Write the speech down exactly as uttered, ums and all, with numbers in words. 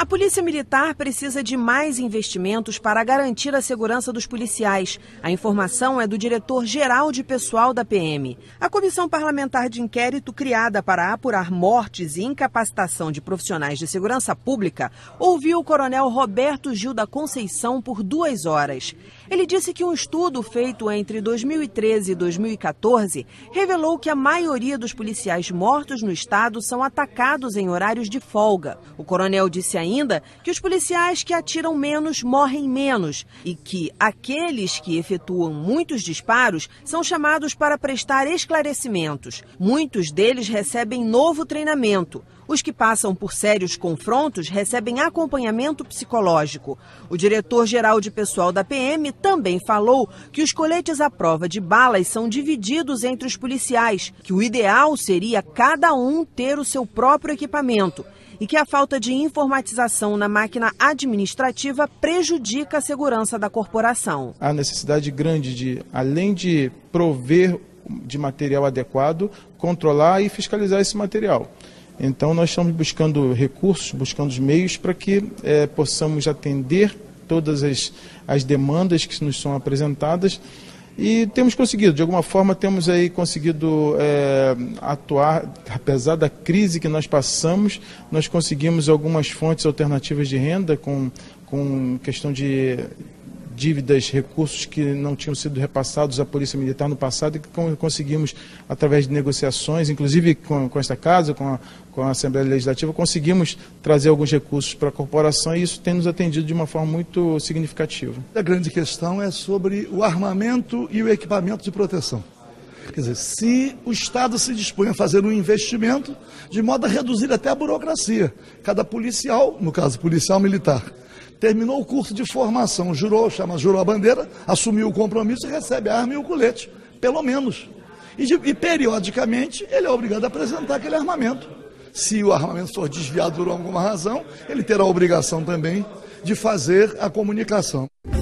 A Polícia Militar precisa de mais investimentos para garantir a segurança dos policiais. A informação é do diretor-geral de pessoal da P M. A Comissão Parlamentar de Inquérito, criada para apurar mortes e incapacitação de profissionais de segurança pública, ouviu o coronel Roberto Gil da Conceição por duas horas. Ele disse que um estudo feito entre dois mil e treze e dois mil e quatorze revelou que a maioria dos policiais mortos no estado são atacados em horários de folga. O coronel disse ainda que os policiais que atiram menos morrem menos e que aqueles que efetuam muitos disparos são chamados para prestar esclarecimentos. Muitos deles recebem novo treinamento. Os que passam por sérios confrontos recebem acompanhamento psicológico. O diretor-geral de pessoal da P M também falou que os coletes à prova de balas são divididos entre os policiais, que o ideal seria cada um ter o seu próprio equipamento e que a falta de informatização na máquina administrativa prejudica a segurança da corporação. Há necessidade grande de, além de prover de material adequado, controlar e fiscalizar esse material. Então nós estamos buscando recursos, buscando os meios para que é, possamos atender todas as, as demandas que nos são apresentadas e temos conseguido, de alguma forma temos aí conseguido é, atuar, apesar da crise que nós passamos, nós conseguimos algumas fontes alternativas de renda com, com questão de dívidas, recursos que não tinham sido repassados à Polícia Militar no passado e que conseguimos, através de negociações, inclusive com, com esta casa, com a, com a Assembleia Legislativa, conseguimos trazer alguns recursos para a corporação e isso tem nos atendido de uma forma muito significativa. A grande questão é sobre o armamento e o equipamento de proteção. Quer dizer, se o Estado se dispõe a fazer um investimento de modo a reduzir até a burocracia, cada policial, no caso policial militar, terminou o curso de formação, jurou, chama, jurou a bandeira, assumiu o compromisso e recebe a arma e o colete, pelo menos. E, de, e periodicamente ele é obrigado a apresentar aquele armamento. Se o armamento for desviado por alguma razão, ele terá a obrigação também de fazer a comunicação.